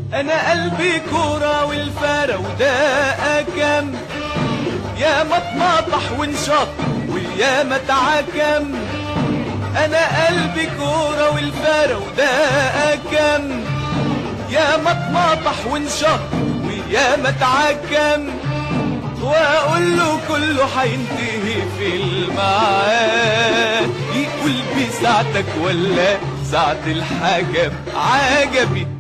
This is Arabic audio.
انا قلبي كورة والفارة وده كم، يا ما اتنطح وانشط ويا ما اتعكم. انا قلبي كورة والفارة وده كم، يا ما اتنطح وانشط ويا ما اتعكم. واقول له كله حينتهي في الميعاد، يقول بساعتك ولا ساعة الحكم. عجبي